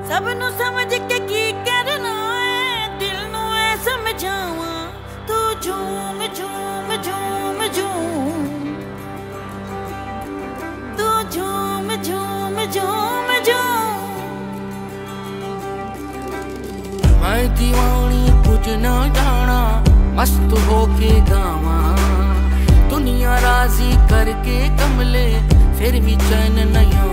सबनू समझ के की करना है, दिल नू ऐ समझावा। तू झूम झूम झूम झूम, तू झूम झूम झूम झूम। मैं दीवानी कुछ ना जाना, मस्त होके गावा। दुनिया राजी करके कमले, फिर भी चैन नहीं